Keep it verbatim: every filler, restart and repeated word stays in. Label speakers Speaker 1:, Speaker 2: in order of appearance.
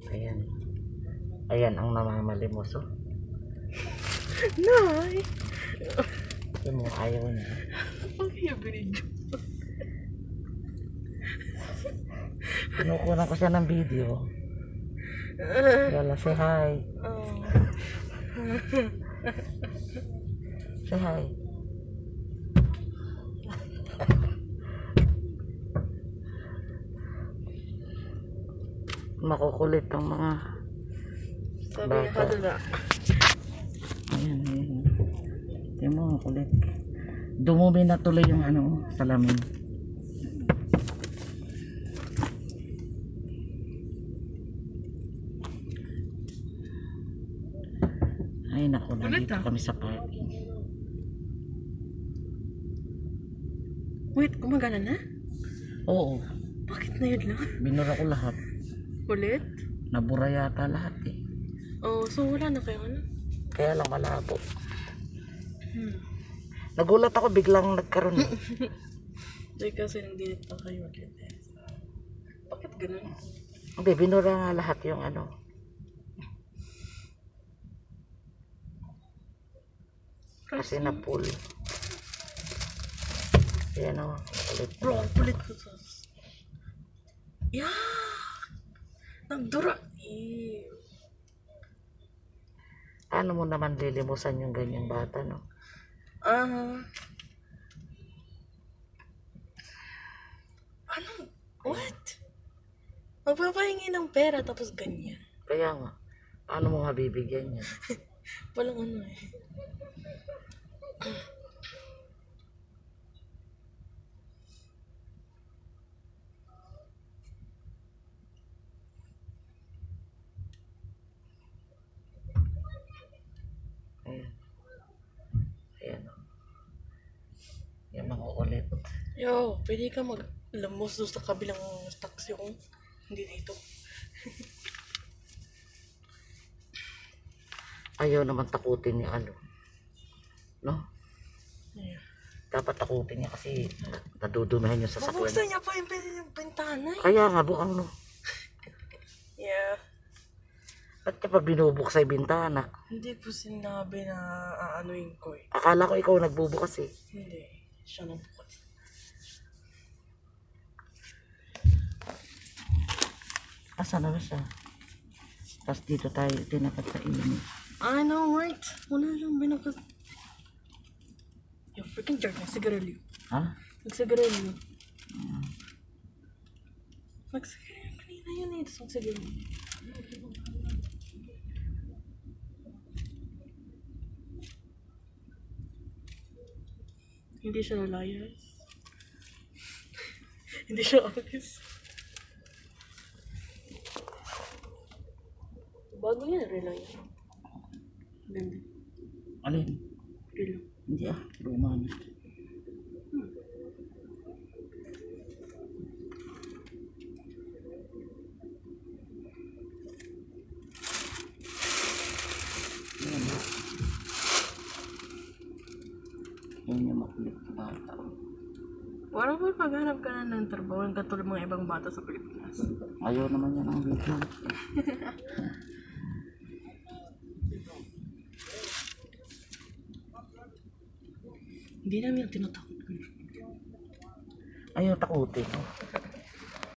Speaker 1: Ayan. Ayan ang namamalimos, oh.
Speaker 2: Nay!
Speaker 1: Yung mo ayaw niya.
Speaker 2: Ang hiyabinig.
Speaker 1: Pinukunan ko siya ng video. Yala, say hi.
Speaker 2: Oh.
Speaker 1: Say hi. Makukulit ang mga
Speaker 2: Sabi
Speaker 1: bata.
Speaker 2: na hadala.
Speaker 1: Ayan, ayan. Tingnan mo, kulit. Dumumi na tuloy yung ano, salamin. Ay naku, nandito kami sa parking.
Speaker 2: Wait, gumagana na?
Speaker 1: Oo,
Speaker 2: Bakit na yun lang?
Speaker 1: binura ko lahat.
Speaker 2: Ulit?
Speaker 1: Nabura yata lahat eh.
Speaker 2: Oh, so wala na kayo ano?
Speaker 1: Kaya lang malabo.
Speaker 2: Hmm.
Speaker 1: Nagulat ako, biglang nagkaroon.
Speaker 2: Hindi kasi nang dinit pa kayo ulit eh. Bakit ganun?
Speaker 1: Hindi, binura nga lahat yung ano. Kasi na pull. Ayan o, ulit.
Speaker 2: Bro, ang kulit ko sa... Yeah! Nagdura! Eh.
Speaker 1: Paano mo naman lilimusan yung ganyang bata, no?
Speaker 2: Ah... Uh, ano? What? Magpapahingi ng pera tapos ganyan.
Speaker 1: Kaya nga, paano mo mabibigyan yan?
Speaker 2: Walang ano eh.
Speaker 1: Ayan. Ayan o. Yan mga ulit.
Speaker 2: Yo, pwede ka mag-lamos doon sa kabilang taxi ko. Hindi dito.
Speaker 1: Ayaw naman takutin niya ano. No?
Speaker 2: Yeah.
Speaker 1: Dapat takutin niya kasi nadudumihan yung sasakyan.
Speaker 2: Mabuksan niya pa yung bintana eh.
Speaker 1: Kaya nga, buang no.
Speaker 2: Yeah.
Speaker 1: Ba't niya pa binubuksa yung bintana?
Speaker 2: Hindi ko sinabi na aanuin ko eh.
Speaker 1: Akala ko ikaw nagbubukas eh.
Speaker 2: Hindi. Siya nang bukas.
Speaker 1: Asa na ba siya? Tapos dito tayo tinakat sa init.
Speaker 2: I know, right? Wala lang binakas. Yung freaking jerk na sigarilyo.
Speaker 1: Ha?
Speaker 2: Nagsigarilyo. Hmm. Nagsigarilyo kanina yun eh. Tapos nagsigarilyo. Hindi siya nalayas. Hindi siya alis. Bago yan, relo yan. Ganda.
Speaker 1: Alin?
Speaker 2: Relo.
Speaker 1: Hindi ah, luma na.
Speaker 2: Hmm.
Speaker 1: Yan yung makulit na bata.
Speaker 2: Parang kung paghanap ka na ng trabaho, yung katulad mga ibang bata sa Pilipinas.
Speaker 1: Ayaw naman yan ang video.
Speaker 2: Hindi namin yung tinatakot ko.
Speaker 1: Ayaw takutin.